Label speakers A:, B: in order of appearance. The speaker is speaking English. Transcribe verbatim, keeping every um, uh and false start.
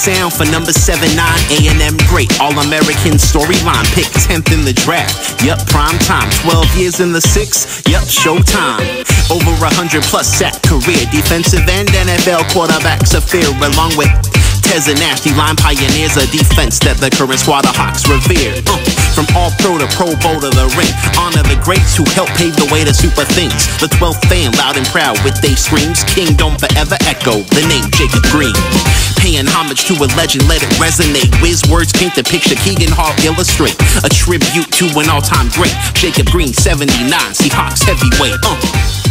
A: sound for number seven nine, A and M great, All-American storyline, picked tenth in the draft. Yup, prime time, twelve years in the six. Yup, showtime. Over a hundred plus sack career, defensive end, N F L quarterbacks a fear, along with Tez and Nash, line pioneers, a defense that the current squad of Hawks revere. Uh, from all pro to Pro Bowl to the ring, honor the greats who helped pave the way to super things. The twelfth fan, loud and proud with they screams. King don't forever echo the name Jacob Green. Paying homage to a legend, let it resonate. Wiz words paint the picture, Keegan Hall illustrate. A tribute to an all-time great, Jacob Green, seventy-nine, Seahawks heavyweight. Uh.